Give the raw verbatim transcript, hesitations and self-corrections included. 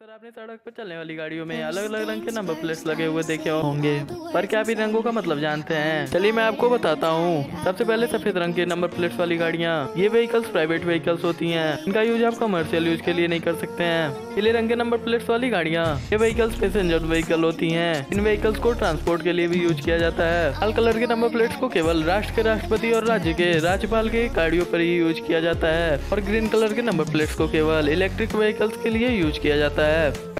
अक्सर आपने सड़क पर चलने वाली गाड़ियों में अलग अलग रंग के नंबर प्लेट्स लगे हुए देखे होंगे, पर क्या आप इन रंगों का मतलब जानते हैं? चलिए मैं आपको बताता हूँ। सबसे पहले सफेद रंग के नंबर प्लेट्स वाली गाड़ियाँ, ये व्हीकल्स प्राइवेट व्हीकल्स होती हैं। इनका यूज आप कमर्शियल यूज के लिए नहीं कर सकते हैं। पीले रंग के नंबर प्लेट्स वाली गाड़ियाँ, ये व्हीकल्स पैसेंजर व्हीकल होती हैं। इन व्हीकल्स को ट्रांसपोर्ट के लिए भी यूज किया जाता है। लाल कलर के नंबर प्लेट्स को केवल राष्ट्र के राष्ट्रपति और राज्य के राज्यपाल के गाड़ियों पर ही यूज किया जाता है, और ग्रीन कलर के नंबर प्लेट्स को केवल इलेक्ट्रिक व्हीकल्स के लिए यूज किया जाता है।